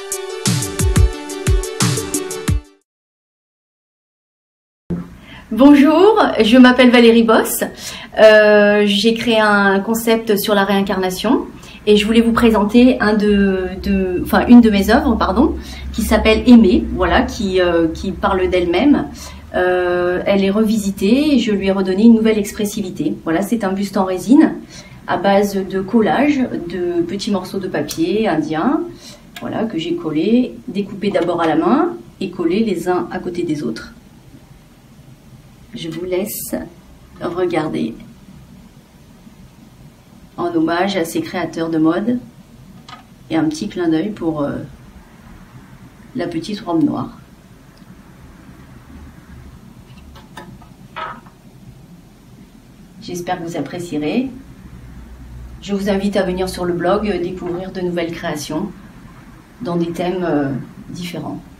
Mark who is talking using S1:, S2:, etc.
S1: Bonjour, je m'appelle Valérie Boss. J'ai créé un concept sur la réincarnation et je voulais vous présenter une de mes œuvres, qui s'appelle Aimer, voilà, qui parle d'elle-même. Elle est revisitée et je lui ai redonné une nouvelle expressivité. Voilà, c'est un buste en résine à base de collage de petits morceaux de papier indien, voilà, que j'ai collé, découpé d'abord à la main et collé les uns à côté des autres. Je vous laisse regarder en hommage à ces créateurs de mode et un petit clin d'œil pour la petite robe noire. J'espère que vous apprécierez. Je vous invite à venir sur le blog découvrir de nouvelles créations dans des thèmes différents.